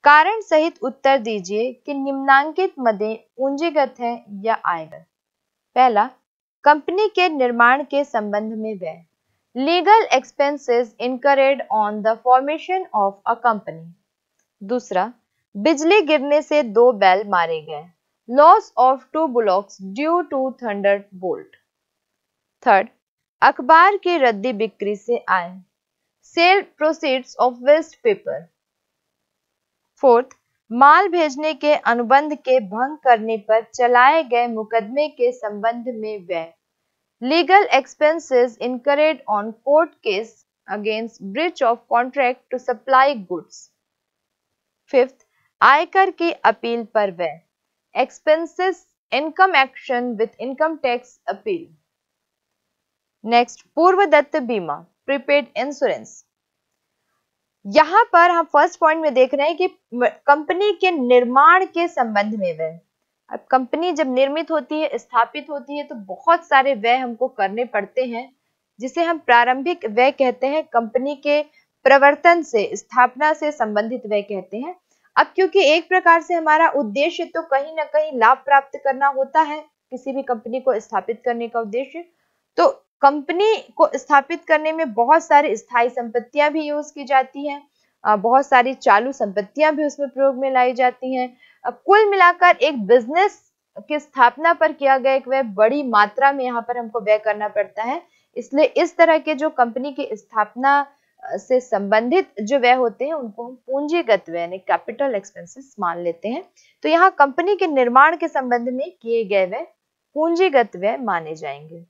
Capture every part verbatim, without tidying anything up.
कारण सहित उत्तर दीजिए कि निम्नांकित मदें पूंजीगत है या आयकर। पहला, कंपनी के निर्माण के संबंध में व्यय, legal expenses incurred on the formation of a company. दूसरा, बिजली गिरने से दो बैल मारे गए, loss of two bullocks due to thunderbolt. Third, अखबार की रद्दी बिक्री से आय, sale proceeds of waste paper. Fourth, माल भेजने के अनुबंध के भंग करने पर चलाए गए मुकदमे के संबंध में व्यय, legal expenses incurred on court case against breach of contract to supply goods. Fifth, आयकर की अपील पर व्यय, expenses income action with income tax appeal. Next, पूर्व दत्त बीमा, प्रीपेड इंश्योरेंस। यहां पर हम फर्स्ट पॉइंट में देख रहे हैं कि कंपनी के निर्माण के संबंध में व्यय। अब कंपनी जब निर्मित होती है, स्थापित होती है, तो बहुत सारे व्यय हमको करने पड़ते हैं, जिसे हम प्रारंभिक व्यय कहते हैं। कंपनी के प्रवर्तन से, स्थापना से संबंधित व्यय कहते हैं। अब क्योंकि एक प्रकार से हमारा उद्देश्य तो कहीं ना कहीं लाभ प्राप्त करना होता है, किसी भी कंपनी को स्थापित करने का उद्देश्य, तो कंपनी को स्थापित करने में बहुत सारी स्थायी संपत्तियां भी यूज की जाती हैं, बहुत सारी चालू संपत्तियां भी उसमें प्रयोग में लाई जाती हैं। कुल मिलाकर एक बिजनेस की स्थापना पर किया गया एक व्यय बड़ी मात्रा में यहाँ पर हमको व्यय करना पड़ता है। इसलिए इस तरह के जो कंपनी की स्थापना से संबंधित जो व्यय होते हैं, उनको हम पूंजीगत व्यय यानी कैपिटल एक्सपेंसेस मान लेते हैं। तो यहाँ कंपनी के निर्माण के संबंध में किए गए व्यय पूंजीगत व्यय माने जाएंगे।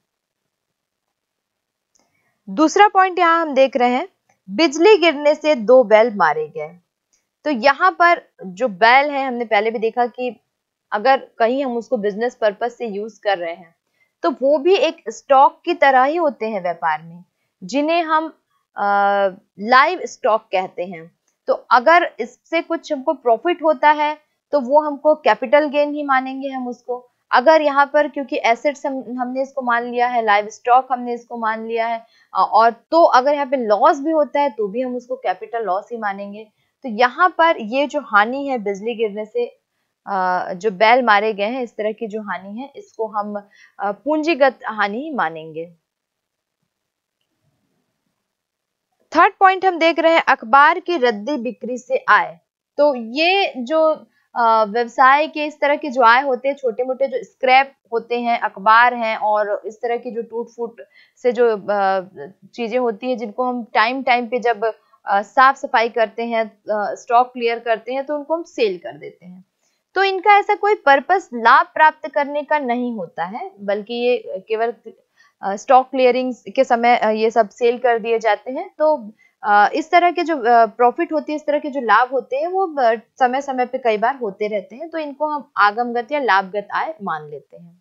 दूसरा पॉइंट यहाँ हम देख रहे हैं, बिजली गिरने से दो बैल मारे गए। तो यहाँ पर जो बैल है, हमने पहले भी देखा कि अगर कहीं हम उसको बिजनेस पर्पस से यूज कर रहे हैं, तो वो भी एक स्टॉक की तरह ही होते हैं व्यापार में, जिन्हें हम लाइव स्टॉक कहते हैं। तो अगर इससे कुछ हमको प्रॉफिट होता है, तो वो हमको कैपिटल गेन ही मानेंगे हम उसको। अगर यहाँ पर क्योंकि एसेट्स हम, हमने इसको मान लिया है, लाइव स्टॉक हमने इसको मान लिया है, और तो अगर यहाँ पे लॉस भी होता है तो भी हम उसको कैपिटल लॉस ही मानेंगे। तो यहाँ पर ये जो हानि है बिजली गिरने से जो बैल मारे गए हैं, इस तरह की जो हानि है, इसको हम पूंजीगत हानि मानेंगे। थर्ड पॉइंट हम देख रहे हैं, अखबार की रद्दी बिक्री से आय। तो ये जो व्यवसाय के इस तरह के जो आय होते हैं, छोटे मोटे जो स्क्रैप होते हैं, अखबार हैं, और इस तरह की जो टूट फूट से जो चीजें होती है, जिनको हम टाइम टाइम पे जब साफ सफाई करते हैं, स्टॉक क्लियर करते हैं, तो उनको हम सेल कर देते हैं। तो इनका ऐसा कोई पर्पस लाभ प्राप्त करने का नहीं होता है, बल्कि ये केवल स्टॉक क्लियरिंग के समय ये सब सेल कर दिए जाते हैं। तो इस तरह के जो प्रॉफिट होती है, इस तरह के जो लाभ होते हैं, वो समय समय पे कई बार होते रहते हैं। तो इनको हम आगमगत या लाभगत आय मान लेते हैं।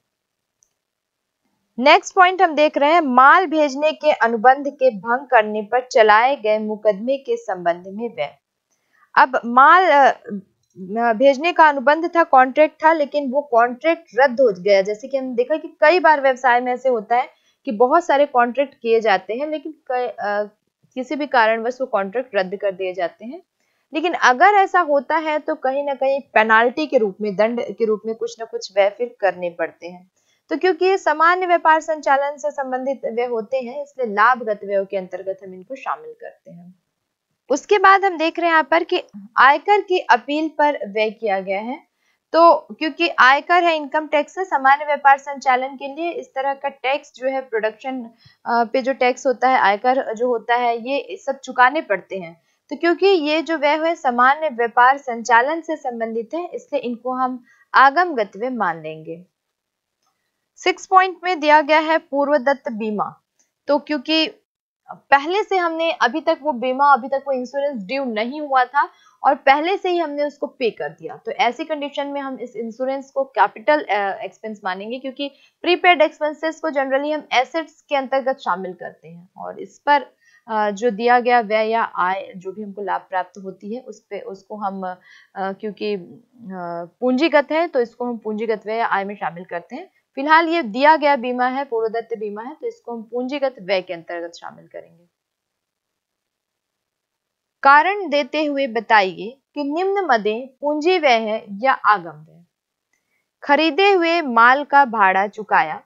नेक्स्ट पॉइंट हम देख रहे हैं, माल भेजने के अनुबंध के भंग करने पर चलाए गए मुकदमे के संबंध में व्यय। अब माल भेजने का अनुबंध था, कॉन्ट्रैक्ट था, लेकिन वो कॉन्ट्रैक्ट रद्द हो गया। जैसे कि हमने देखा कि कई बार व्यवसाय में ऐसे होता है कि बहुत सारे कॉन्ट्रैक्ट किए जाते हैं, लेकिन आ, किसी भी कारणवश वो कॉन्ट्रैक्ट रद्द कर दिए जाते हैं। लेकिन अगर ऐसा होता है तो कहीं ना कहीं पेनाल्टी के रूप में, दंड के रूप में कुछ ना कुछ व्यय फिर करने पड़ते हैं। तो क्योंकि ये सामान्य व्यापार संचालन से संबंधित व्यय होते हैं, इसलिए लाभगत व्यय के अंतर्गत हम इनको शामिल करते हैं। उसके बाद हम देख रहे हैं यहाँ पर कि आयकर की अपील पर व्यय किया गया है। तो क्योंकि आयकर है, इनकम टैक्स है, सामान्य व्यापार संचालन के लिए इस तरह का टैक्स जो है, प्रोडक्शन पे जो टैक्स होता है, आयकर जो होता है, ये सब चुकाने पड़ते हैं। तो क्योंकि ये जो व्यय है सामान्य व्यापार संचालन से संबंधित है, इसलिए इनको हम आगमगत व्यय मान लेंगे। सिक्स पॉइंट में दिया गया है पूर्वदत्त बीमा। तो क्योंकि पहले से हमने अभी तक वो बीमा, अभी तक वो इंश्योरेंस ड्यू नहीं हुआ था और पहले से ही हमने उसको पे कर दिया, तो ऐसी कंडीशन में हम इस इंश्योरेंस को कैपिटल एक्सपेंस मानेंगे, क्योंकि प्रीपेड एक्सपेंसेस को जनरली हम एसेट्स के अंतर्गत शामिल करते हैं। और इस पर जो दिया गया व्यय या आय, जो भी हमको लाभ प्राप्त होती है, उस पे उसको हम क्योंकि पूंजीगत है, तो इसको हम पूंजीगत व्यय या आय में शामिल करते हैं। फिलहाल ये दिया गया बीमा है, पूर्वदत्त बीमा है, तो इसको हम पूंजीगत व्यय के अंतर्गत शामिल करेंगे। कारण देते हुए बताइए कि निम्न मदें पूंजी व्यय है या आगम व्यय? खरीदे हुए माल का भाड़ा चुकाया,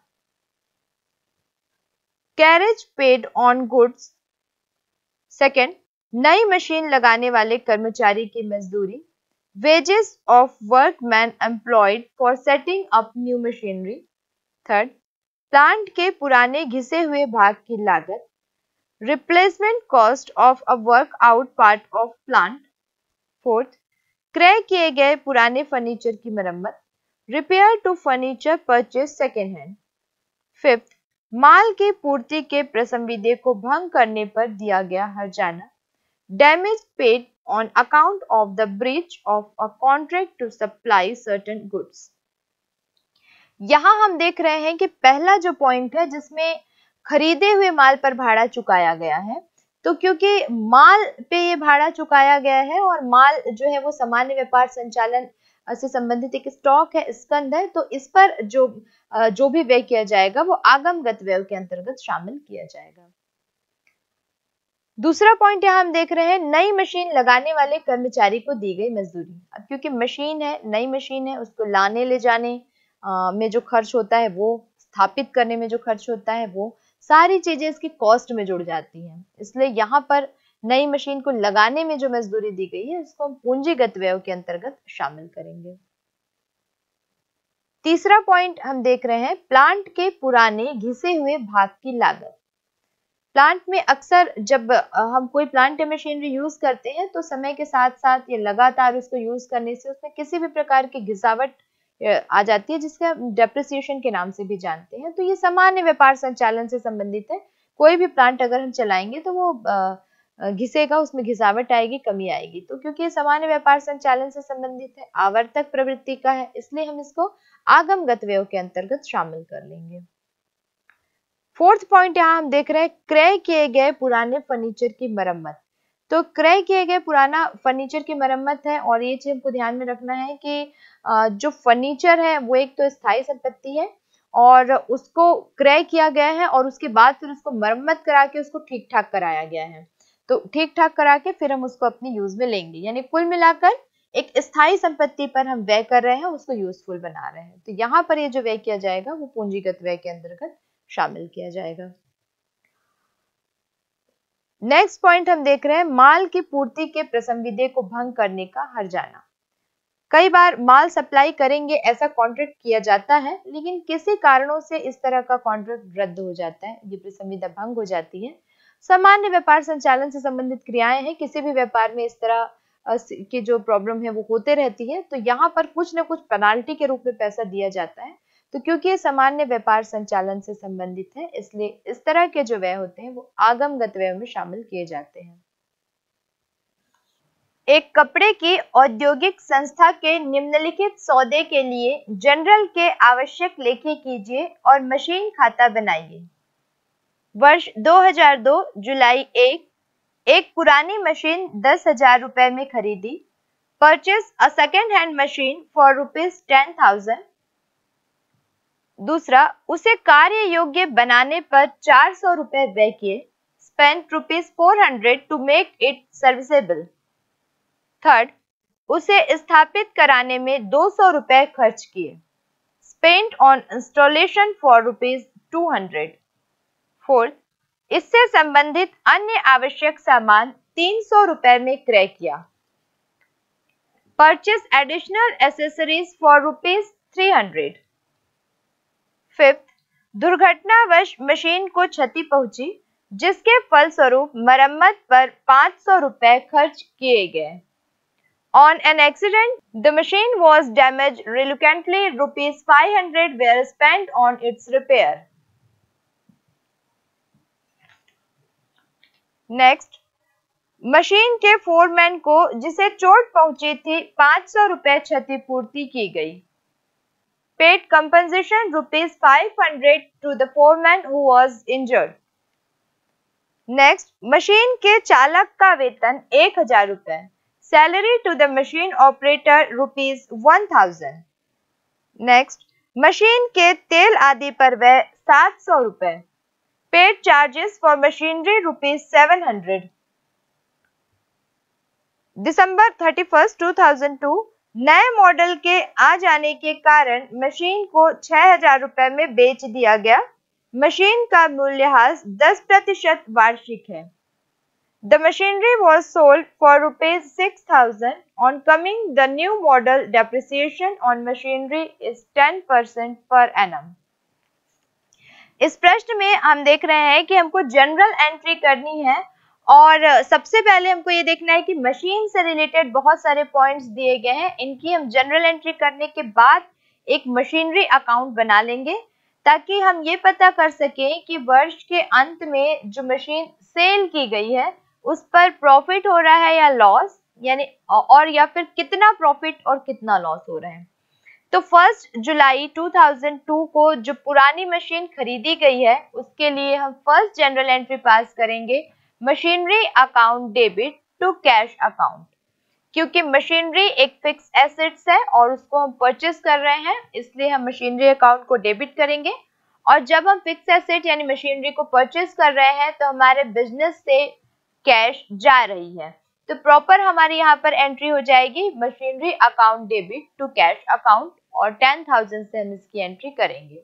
carriage paid on goods. Second, नई मशीन लगाने वाले कर्मचारी की मजदूरी, wages of workman employed for setting up new machinery. Third, plant के पुराने घिसे हुए भाग की लागत, replacement cost of a workout part of plant. Fourth, क्रय किए गए पुराने फर्नीचर की मरम्मत, repair to furniture purchase second hand. Fifth, माल की पूर्ति के प्रसंविदे को भंग करने पर दिया गया हर्जाना, damage paid on account of the breach of a contract to supply certain goods. यहां हम देख रहे हैं कि पहला जो पॉइंट है जिसमें खरीदे हुए माल पर भाड़ा चुकाया गया है, तो क्योंकि माल पे ये भाड़ा चुकाया गया है और माल जो है वो सामान्य व्यापार संचालन से संबंधित एक स्टॉक है, स्कंद है, तो इस पर जो जो भी व्यय किया जाएगा वो आगमगत व्यय के अंतर्गत शामिल किया जाएगा। दूसरा पॉइंट यहाँ हम देख रहे हैं, नई मशीन लगाने वाले कर्मचारी को दी गई मजदूरी। अब क्योंकि मशीन है, नई मशीन है, उसको लाने ले जाने आ, में जो खर्च होता है वो, स्थापित करने में जो खर्च होता है वो, सारी चीजें इसकी कॉस्ट में जुड़ जाती हैं। इसलिए यहाँ पर नई मशीन को लगाने में जो मजदूरी दी गई है इसको हम पूंजीगत व्यय के अंतर्गत शामिल करेंगे। तीसरा पॉइंट हम देख रहे हैं, प्लांट के पुराने घिसे हुए भाग की लागत। प्लांट में अक्सर जब हम कोई प्लांट या मशीनरी यूज करते हैं तो समय के साथ साथ ये लगातार उसको यूज करने से उसमें किसी भी प्रकार की घिसावट आ जाती है, जिसका डेप्रिसिएशन के नाम से भी जानते हैं। तो ये सामान्य व्यापार संचालन से संबंधित है। कोई भी प्लांट अगर हम चलाएंगे तो वो घिसेगा, उसमें घिसावट आएगी, कमी आएगी। तो क्योंकि ये सामान्य व्यापार संचालन से संबंधित है, आवर्तक प्रवृत्ति का है, इसलिए हम इसको आगमगत व्यय के अंतर्गत शामिल कर लेंगे। फोर्थ पॉइंट यहाँ हम देख रहे हैं, क्रय किए गए पुराने फर्नीचर की मरम्मत। तो क्रय किए गए पुराना फर्नीचर की मरम्मत है, और ये चीज हमको ध्यान में रखना है कि जो फर्नीचर है वो एक तो स्थायी संपत्ति है और उसको क्रय किया गया है और उसके बाद फिर उसको मरम्मत करा के उसको ठीक ठाक कराया गया है। तो ठीक ठाक करा के फिर हम उसको अपने यूज में लेंगे, यानी कुल मिलाकर एक स्थायी संपत्ति पर हम व्यय कर रहे हैं, उसको यूजफुल बना रहे हैं। तो यहाँ पर ये जो व्यय किया जाएगा वो पूंजीगत व्यय के अंतर्गत शामिल किया जाएगा। नेक्स्ट पॉइंट हम देख रहे हैं, माल की पूर्ति के प्रसंविदे को भंग करने का हर्जाना। कई बार माल सप्लाई करेंगे ऐसा कॉन्ट्रैक्ट किया जाता है, लेकिन किसी कारणों से इस तरह का कॉन्ट्रैक्ट रद्द हो जाता है, ये प्रसंविदा भंग हो जाती है। सामान्य व्यापार संचालन से संबंधित क्रियाएं हैं, किसी भी व्यापार में इस तरह की जो प्रॉब्लम है वो होते रहती है। तो यहाँ पर कुछ न कुछ पेनाल्टी के रूप में पैसा दिया जाता है। तो क्योंकि ये सामान्य व्यापार संचालन से संबंधित है, इसलिए इस तरह के जो व्यय होते हैं वो आगमगत व्यय में शामिल किए जाते हैं। एक कपड़े की औद्योगिक संस्था के निम्नलिखित सौदे के लिए जनरल के आवश्यक लेखे कीजिए और मशीन खाता बनाइए। वर्ष दो हज़ार दो जुलाई एक, एक पुरानी मशीन दस हजार रुपए में खरीदी। Purchase a second hand machine for rupees ten thousand. दूसरा, उसे कार्य योग्य बनाने पर चार सौ रुपए व्यय किए। Spent rupees four hundred to make it serviceable. Third, उसे स्थापित कराने में दो सौ रुपए खर्च किए। Spent on installation for rupees two hundred. Fourth, इससे संबंधित अन्य आवश्यक सामान तीन सौ रुपए में क्रय किया। Purchase additional accessories for rupees three hundred. Fifth, दुर्घटनावश मशीन को क्षति पहुंची, जिसके फलस्वरूप मरम्मत पर पांच सौ रुपए खर्च किए गए। On an accident, the machine was damaged reluctantly. Rupees five hundred were spent on its repair. Next, machine के फोरमैन को जिसे चोट पहुंची थी पांच सौ रुपए क्षतिपूर्ति की गई। Paid compensation rupees five hundred to the foreman who was injured. Next, machine के चालक का वेतन एक हजार रुपए। Salary to the machine operator rupees one thousand. Next, machine के तेल आदि पर व्यय सात सौ रुपए। Paid charges for machinery rupees seven hundred. December thirty first two thousand two नए मॉडल के आ जाने के कारण मशीन को छह हजार रुपए में बेच दिया गया। मशीन का मूल्यह्रास दस प्रतिशत वार्षिक है। The machinery was sold for rupees six thousand. On coming, the new model depreciation on machinery is ten percent per annum. इस प्रश्न में हम देख रहे हैं कि हमको जनरल एंट्री करनी है और सबसे पहले हमको ये देखना है कि मशीन से रिलेटेड बहुत सारे पॉइंट्स दिए गए हैं। इनकी हम जनरल एंट्री करने के बाद एक मशीनरी अकाउंट बना लेंगे ताकि हम ये पता कर सकें कि वर्ष के अंत में जो मशीन सेल की गई है उस पर प्रॉफिट हो रहा है या लॉस, यानी और या फिर कितना प्रॉफिट और कितना लॉस हो रहा है। तो first July two thousand two को जो पुरानी मशीन खरीदी गई है उसके लिए हम फर्स्ट जनरल एंट्री पास करेंगे machinery account debit to cash account, क्योंकि मशीनरी एक फिक्स एसेट्स है और उसको हम परचेस कर रहे हैं, इसलिए हम मशीनरी अकाउंट को डेबिट करेंगे। और जब हम फिक्स एसेट यानी मशीनरी को परचेस कर रहे हैं तो हमारे बिजनेस से कैश जा रही है, तो प्रॉपर हमारी यहाँ पर एंट्री हो जाएगी machinery account debit to cash account और टेन थाउजेंड से हम इसकी एंट्री करेंगे।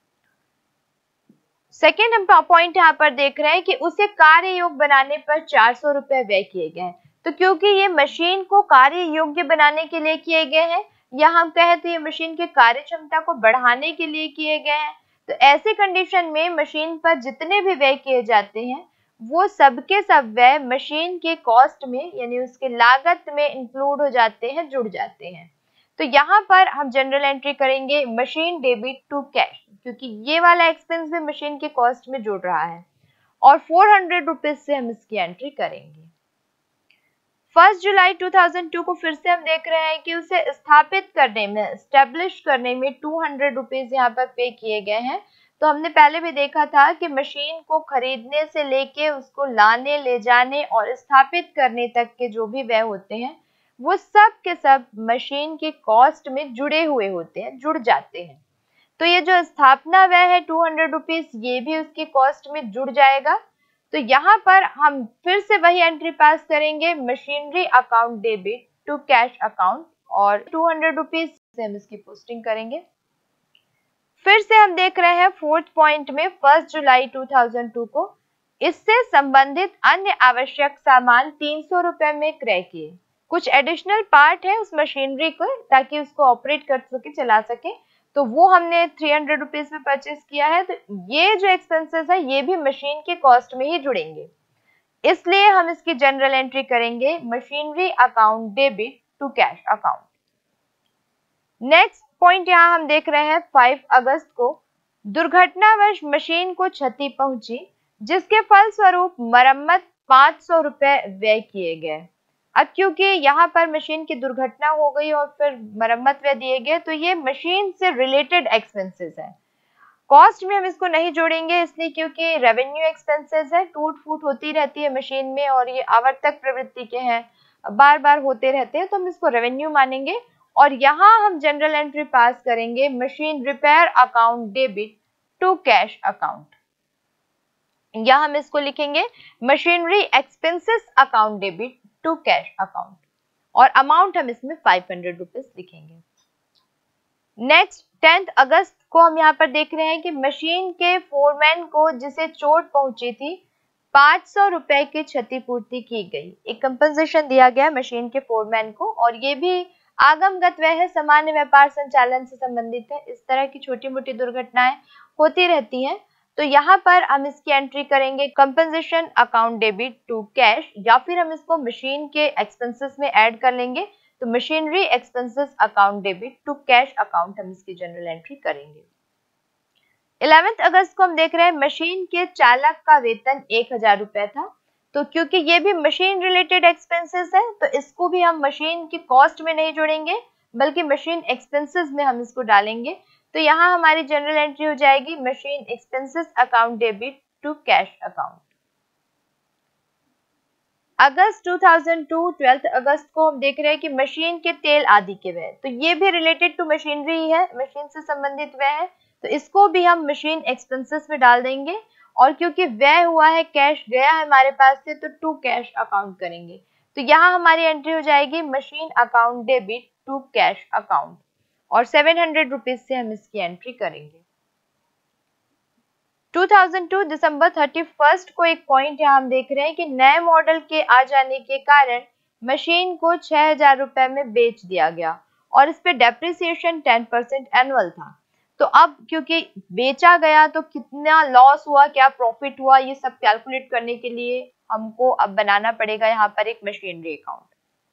सेकेंड हम पॉइंट यहाँ पर देख रहे हैं कि उसे कार्य योग्य बनाने पर चार सौ रुपए व्यय किए गए हैं। तो क्योंकि ये मशीन को कार्य योग्य बनाने के लिए किए गए हैं या हम कहें तो ये मशीन की कार्य क्षमता को बढ़ाने के लिए किए गए हैं, तो ऐसी कंडीशन में मशीन पर जितने भी व्यय किए जाते हैं वो सबके सब व्यय मशीन के कॉस्ट में यानी उसके लागत में इंक्लूड हो जाते हैं, जुड़ जाते हैं। तो यहाँ पर हम जनरल एंट्री करेंगे मशीन डेबिट टू कैश, क्योंकि ये वाला एक्सपेंस भी मशीन के कॉस्ट में जुड़ रहा है और फोर हंड्रेड रुपीज से हम इसकी एंट्री करेंगे। First July two thousand two को फिर से हम देख रहे हैं कि उसे स्थापित करने में एस्टेब्लिश करने में टू हंड्रेड रुपीज यहाँ पर पे किए गए हैं। तो हमने पहले भी देखा था कि मशीन को खरीदने से लेके उसको लाने ले जाने और स्थापित करने तक के जो भी व्यय होते हैं वो सब के सब मशीन के कॉस्ट में जुड़े हुए होते हैं, जुड़ जाते हैं। तो ये जो स्थापना व्यय है टू हंड्रेड रुपीज ये भी उसकी कॉस्ट में जुड़ जाएगा। तो यहाँ पर हम फिर से वही एंट्री पास करेंगे machinery account debit to cash account और टू हंड्रेड रुपीज से हम इसकी पोस्टिंग करेंगे। फिर से हम देख रहे हैं फोर्थ पॉइंट में first July two thousand two को इससे संबंधित अन्य आवश्यक सामान तीन सौ रुपए में क्रय किए। कुछ एडिशनल पार्ट है उस मशीनरी को ताकि उसको ऑपरेट कर सके, चला सके, तो वो हमने थ्री हंड्रेड रुपीज में परचेस किया है। तो ये जो एक्सपेंसेस है ये भी मशीन के कॉस्ट में ही जुड़ेंगे, इसलिए हम इसकी जनरल एंट्री करेंगे machinery account debit to cash account. Next point यहाँ हम देख रहे हैं फाइव अगस्त को दुर्घटनावश मशीन को क्षति पहुंची जिसके फलस्वरूप मरम्मत पांच सौ रुपए व्यय किए गए। अब क्योंकि यहाँ पर मशीन की दुर्घटना हो गई और फिर मरम्मत व्यय दिए गए तो ये मशीन से रिलेटेड एक्सपेंसेस है, कॉस्ट में हम इसको नहीं जोड़ेंगे इसलिए क्योंकि रेवेन्यू एक्सपेंसेस है, टूट फूट होती रहती है मशीन में और ये आवर्तक प्रवृत्ति के हैं, बार बार होते रहते हैं, तो हम इसको रेवेन्यू मानेंगे। और यहाँ हम जनरल एंट्री पास करेंगे machine repair account debit to cash account. यहाँ हम इसको लिखेंगे machinery expenses account debit to cash account और अमाउंट हम इसमें फाइव हंड्रेड रुपीज लिखेंगे। नेक्स्ट टेंथ अगस्त को हम यहाँ पर देख रहे हैं कि मशीन के फोरमैन को जिसे चोट पहुंची थी पांच सौ रुपए की क्षतिपूर्ति की गई। एक कंपनसेशन दिया गया मशीन के फोरमैन को और ये भी आगमगत व्यय है, सामान्य व्यापार संचालन से संबंधित है। इस तरह की छोटी मोटी दुर्घटनाएं होती रहती हैं, तो यहाँ पर हम इसकी एंट्री करेंगे compensation account debit to cash या फिर हम इसको मशीन के एक्सपेंसेस में ऐड कर लेंगे, तो machinery expenses account debit to cash account हम इसकी जनरल एंट्री करेंगे। इलेवेंथ अगस्त को हम देख रहे हैं मशीन के चालक का वेतन एक हजार रुपए था, तो क्योंकि ये भी मशीन रिलेटेड एक्सपेंसेस है तो इसको भी हम मशीन की कॉस्ट में नहीं जोड़ेंगे बल्कि मशीन एक्सपेंसेस में हम इसको डालेंगे। तो यहाँ हमारी जनरल एंट्री हो जाएगी machine expenses account debit to cash account. August two thousand two twelfth August को हम देख रहे हैं कि मशीन के तेल आदि के व्यय, तो ये भी रिलेटेड टू मशीनरी ही है, मशीन से संबंधित व्यय है, तो इसको भी हम मशीन एक्सपेंसेस में डाल देंगे। और क्योंकि व्यय हुआ है, कैश गया है हमारे पास से, तो टू कैश अकाउंट करेंगे। तो यहाँ हमारी एंट्री हो जाएगी machine account debit to cash account, और सेवन हंड्रेड रुपीज से हम इसकी एंट्री करेंगे। दो हज़ार दो दिसंबर इकतीस को एक पॉइंट यहाँ हम देख रहे हैं कि नए मॉडल के आ जाने के कारण मशीन को छह हजार रुपए में बेच दिया गया और इस पे डेप्रिसिएशन टेन परसेंट एनुअल था। तो अब क्योंकि बेचा गया तो कितना लॉस हुआ, क्या प्रॉफिट हुआ, ये सब कैलकुलेट करने के लिए हमको अब बनाना पड़ेगा यहाँ पर एक मशीनरी अकाउंट।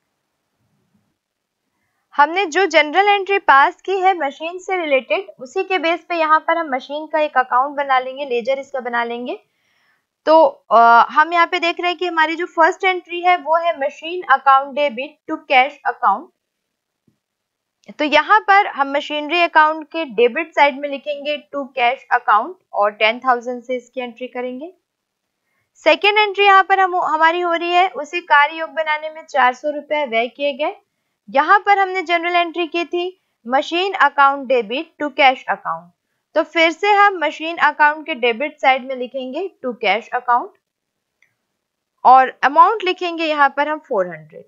हमने जो जनरल एंट्री पास की है मशीन से रिलेटेड, उसी के बेस पे यहाँ पर हम मशीन का एक अकाउंट बना लेंगे, लेजर इसका बना लेंगे। तो आ, हम यहाँ पे देख रहे हैं कि हमारी जो फर्स्ट एंट्री है वो है machine account debit to cash account. तो यहाँ पर हम मशीनरी अकाउंट के डेबिट साइड में लिखेंगे टू कैश अकाउंट और टेन थाउजेंड से इसकी एंट्री करेंगे। सेकेंड एंट्री यहाँ पर हम हमारी हो रही है, उसी कार्य योग बनाने में चार सौ रुपए व्यय किए गए। यहाँ पर हमने जनरल एंट्री की थी machine account debit to cash account, तो फिर से हम मशीन अकाउंट के डेबिट साइड में लिखेंगे टू कैश अकाउंट और अमाउंट लिखेंगे यहाँ पर हम फोर हंड्रेड।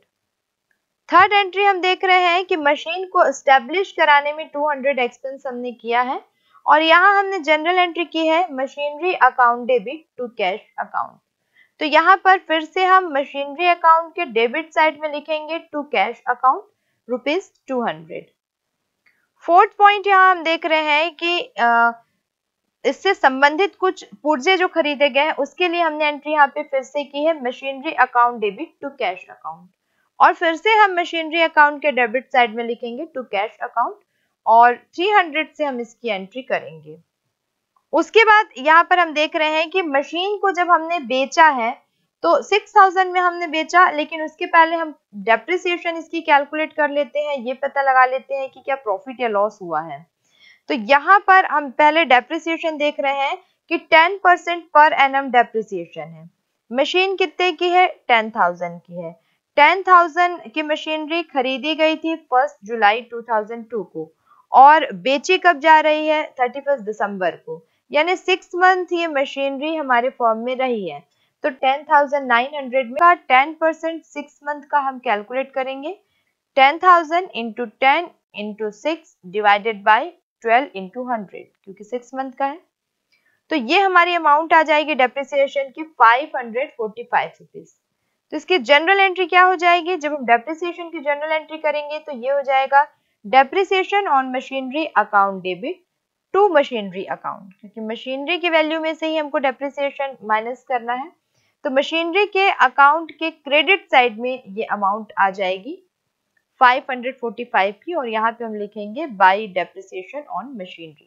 थर्ड एंट्री हम देख रहे हैं कि मशीन को एस्टेब्लिश कराने में टू हंड्रेड एक्सपेंस हमने किया है और यहाँ हमने जनरल एंट्री की है machinery account debit to cash account. तो यहाँ पर फिर से हम मशीनरी अकाउंट के डेबिट साइड में लिखेंगे to cash account rupees two hundred. Fourth point यहाँ हम देख रहे हैं कि आ, इससे संबंधित कुछ पुर्जे जो खरीदे गए हैं उसके लिए हमने एंट्री यहाँ पे फिर से की है machinery account debit to cash account और फिर से हम मशीनरी अकाउंट के डेबिट साइड में लिखेंगे टू कैश अकाउंट और थ्री हंड्रेड से हम इसकी एंट्री करेंगे। उसके बाद यहाँ पर हम देख रहे हैं कि मशीन को जब हमने बेचा है तो सिक्स थाउजेंड में हमने बेचा, लेकिन उसके पहले हम डेप्रिसिएशन इसकी कैलकुलेट कर लेते हैं, ये पता लगा लेते हैं कि क्या प्रॉफिट या लॉस हुआ है। तो यहाँ पर हम पहले डेप्रिसिएशन देख रहे हैं कि ten percent per annum depreciation है। मशीन कितने की है? टेन थाउजेंड की है। टेन थाउजेंड की मशीनरी खरीदी गई थी first July two thousand two को और बेची कब जा रही है? थर्टी फर्स्ट दिसंबर को, यानी सिक्स मंथ ये मशीनरी हमारे फर्म में रही है। तो टेन थाउजेंड नाइन हंड्रेड में का टेन परसेंट सिक्स मंथ का हम कैलकुलेट करेंगे। Ten thousand into ten into six divided by twelve into hundred, क्योंकि सिक्स मंथ का है। तो ये हमारी अमाउंट आ जाएगी डेप्रिसिएशन की five hundred forty five rupees. तो इसकी जनरल एंट्री क्या हो जाएगी? जब हम डेप्रिसिएशन की जनरल एंट्री करेंगे तो ये हो जाएगा depreciation on machinery account debit to machinery account, क्योंकि मशीनरी की वैल्यू में से ही हमको डेप्रिसिएशन माइनस करना है। तो मशीनरी के अकाउंट के क्रेडिट साइड में ये अमाउंट आ जाएगी फाइव हंड्रेड फोर्टी फाइव की और यहाँ पे हम लिखेंगे बाय डेप्रिसिएशन ऑन मशीनरी।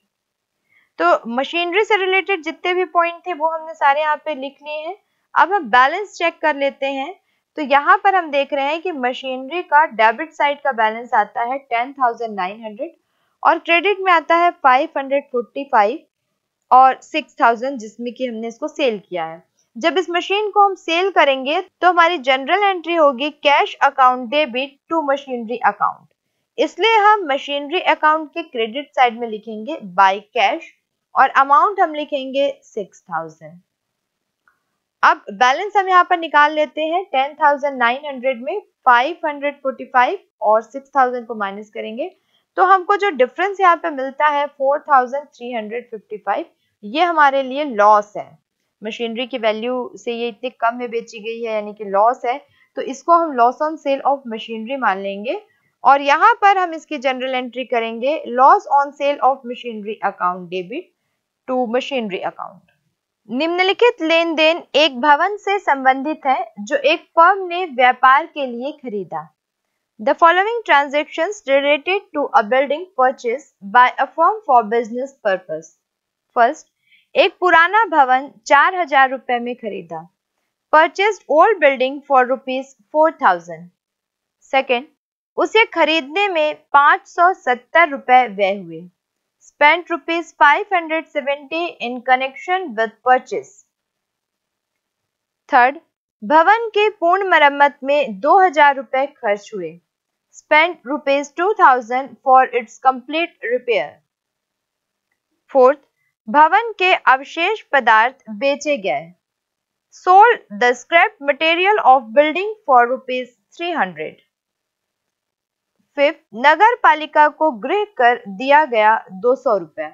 तो मशीनरी से रिलेटेड जितने भी पॉइंट थे वो हमने सारे यहाँ पे लिख लिए हैं। अब हम बैलेंस चेक कर लेते हैं। तो यहाँ पर हम देख रहे हैं कि मशीनरी का डेबिट साइड का बैलेंस आता है टेन थाउजेंड नाइन हंड्रेड और क्रेडिट में आता है फाइव हंड्रेड फोर्टी फाइव और सिक्स थाउजेंड, जिसमें कि हमने इसको सेल किया है। जब इस मशीन को हम सेल करेंगे तो हमारी जनरल एंट्री होगी cash account debit to machinery account, इसलिए हम मशीनरी अकाउंट के क्रेडिट साइड में लिखेंगे बाय कैश और अमाउंट हम लिखेंगे सिक्स थाउजेंड। अब बैलेंस हम यहाँ पर निकाल लेते हैं। टेन थाउजेंड नाइन हंड्रेड में फाइव हंड्रेड फोर्टी फाइव और सिक्स थाउजेंड को माइनस करेंगे तो हमको जो डिफरेंस यहाँ पे मिलता है four thousand three hundred fifty five, ये हमारे लिए लॉस है। मशीनरी की वैल्यू से ये इतने कम में बेची गई है, यानी कि लॉस है, तो इसको हम loss on sale of machinery मान लेंगे और यहाँ पर हम इसकी जनरल एंट्री करेंगे loss on sale of machinery account debit to machinery account. निम्नलिखित लेन देन एक भवन से संबंधित है जो एक फर्म ने व्यापार के लिए खरीदा। The following transactions related to a building purchased by a firm for business purpose. First, एक पुराना भवन चार हजार रुपए में खरीदा। Purchased old building for rupees four thousand. Second, उसे खरीदने में पाँच सौ सत्तर रुपए व्यय हुए। Spent rupees five hundred seventy in connection with purchase. Third, भवन के पूर्ण मरम्मत में दो हजार रुपए खर्च हुए। Spent rupees two thousand for its complete repair. Fourth, भवन के अवशेष पदार्थ बेचे गए। Sold the scrap material of building for rupees three hundred. Fifth, नगर पालिका को गृह कर दिया गया दो सौ रुपए।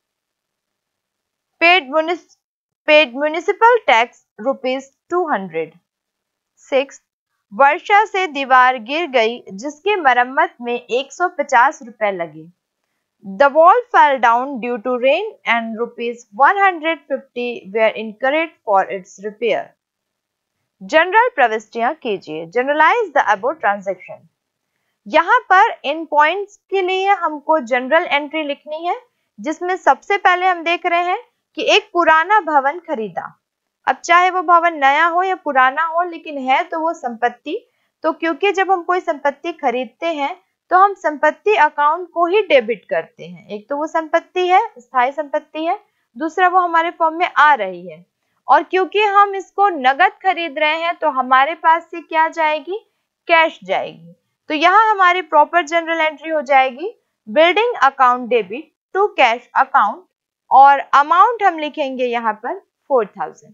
Paid munis paid municipal tax rupees two hundred. Six, वर्षा से दीवार गिर गई जिसकी मरम्मत में एक सौ पचास रुपए लगे। The wall fell down due to rain and rupees one hundred fifty were incurred for its repair. General प्रविष्टियां कीजिए। Journalize the above transaction. यहाँ पर इन पॉइंट्स के लिए हमको जनरल एंट्री लिखनी है, जिसमें सबसे पहले हम देख रहे हैं कि एक पुराना भवन खरीदा। अब चाहे वो भवन नया हो या पुराना हो, लेकिन है तो वो संपत्ति। तो क्योंकि जब हम कोई संपत्ति खरीदते हैं तो हम संपत्ति अकाउंट को ही डेबिट करते हैं। एक तो वो संपत्ति है, स्थायी संपत्ति है, दूसरा वो हमारे फॉर्म में आ रही है। और क्योंकि हम इसको नगद खरीद रहे हैं तो हमारे पास से क्या जाएगी, कैश जाएगी। तो यहाँ हमारी प्रॉपर जनरल एंट्री हो जाएगी building account debit to cash account, और अमाउंट हम लिखेंगे यहाँ पर फोर थाउजेंड।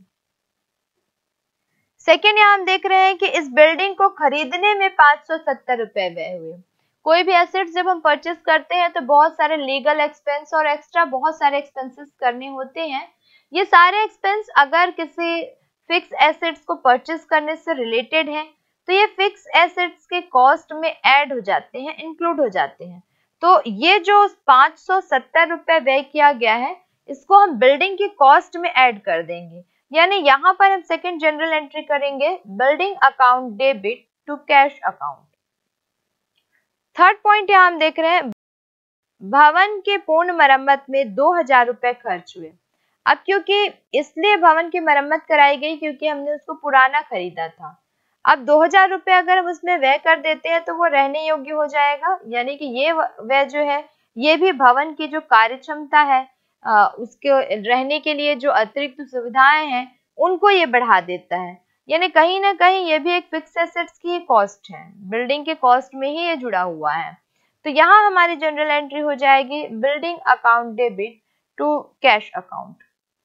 सेकेंड, यहाँ हम देख रहे हैं कि इस बिल्डिंग को खरीदने में पांच सौ सत्तर रुपए व्यय हुए। कोई भी एसेट्स जब हम परचेस करते हैं तो बहुत सारे लीगल एक्सपेंस और एक्स्ट्रा बहुत सारे एक्सपेंसेस करने होते हैं। ये सारे एक्सपेंस अगर किसी फिक्स एसेट्स को परचेस करने से रिलेटेड हैं तो ये फिक्स एसेट्स के कॉस्ट में ऐड हो जाते हैं, इंक्लूड हो जाते हैं। तो ये जो पांच सौ सत्तर रुपए व्यय किया गया है, इसको हम बिल्डिंग की कॉस्ट में ऐड कर देंगे। यानी यहाँ पर हम सेकंड जनरल एंट्री करेंगे building account debit to cash account. Third point यहाँ हम देख रहे हैं भवन के पूर्ण मरम्मत में दो हजार रुपए खर्च हुए। अब क्योंकि इसलिए भवन की मरम्मत कराई गई क्योंकि हमने उसको पुराना खरीदा था। अब दो हजार रुपए अगर हम उसमें व्यय कर देते हैं तो वो रहने योग्य हो जाएगा, यानी कि ये व्यय जो है ये भी भवन की जो कार्य क्षमता है, आ, उसके रहने के लिए जो अतिरिक्त सुविधाएं हैं उनको ये बढ़ा देता है। यानी कहीं ना कहीं ये भी एक फिक्स एसेट्स की कॉस्ट है, बिल्डिंग के कॉस्ट में ही ये जुड़ा हुआ है। तो यहाँ हमारी जनरल एंट्री हो जाएगी building account debit to cash account.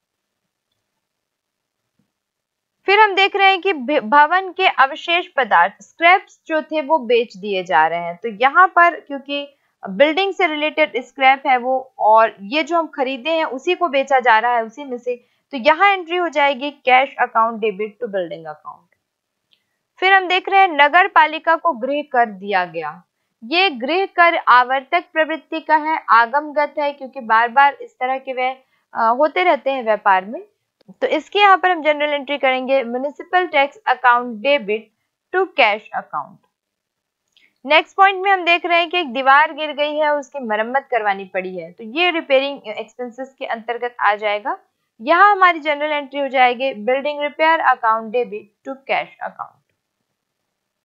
फिर हम देख रहे हैं कि भवन के अवशेष पदार्थ स्क्रैप्स जो थे वो बेच दिए जा रहे हैं। तो यहाँ पर क्योंकि बिल्डिंग से रिलेटेड स्क्रैप है वो, और ये जो हम खरीदे हैं उसी को बेचा जा रहा है उसी में से, तो यहाँ एंट्री हो जाएगी cash account debit to building account. फिर हम देख रहे हैं नगर पालिका को गृह कर दिया गया। ये गृह कर आवर्तक प्रवृत्ति का है, आगमगत है, क्योंकि बार बार इस तरह के व्यय होते रहते हैं व्यापार में। तो इसके यहाँ पर हम जनरल एंट्री करेंगे municipal tax account debit to cash account. Next point में हम देख रहे हैं कि एक दीवार गिर गई है और उसकी मरम्मत करवानी पड़ी है, तो ये रिपेयरिंग एक्सपेंसेस के अंतर्गत आ जाएगा। यहाँ हमारी जनरल एंट्री हो जाएगी building repair account debit to cash account.